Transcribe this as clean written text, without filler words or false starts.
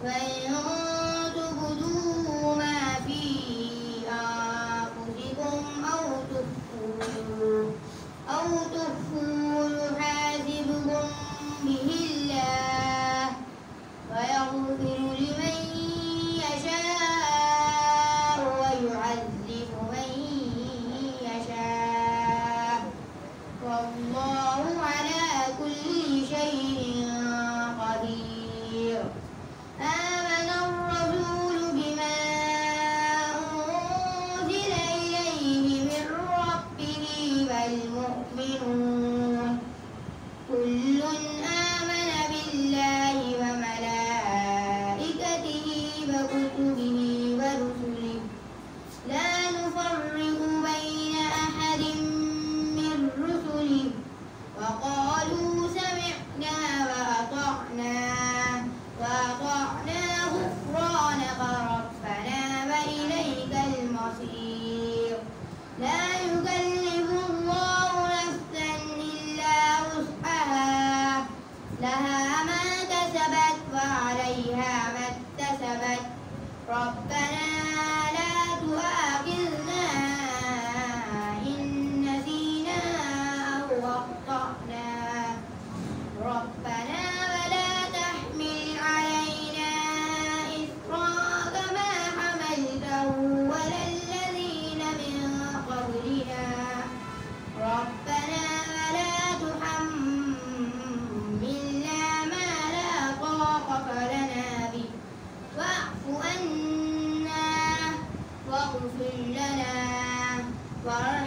وإن تبدوا ما في أنفسكم أو تخفوه يحاسبكم به الله ويغفر لمن يشاء ويعذب من يشاء والله على كل شيء قدير. آمن الرسول بما أنزل إليه من ربه والمؤمنون كل آمن بالله وملائكته وكتبه ورسله لا نفرق بين أحد من رسله وقالوا سمعنا وأطعنا غفرانك ربنا وإليك المصير. لا يكلف الله نفسا إلا وسعها لها ما كسبت وعليها ما اكتسبت ربنا لا تؤاخذنا إن نسينا أو أخطأنا ربنا ولا تحمل علينا إصرا كما حملته على الذين من قبلنا ربنا ولا تحملنا ما لا طاقة لنا به واعف عنا واغفر لنا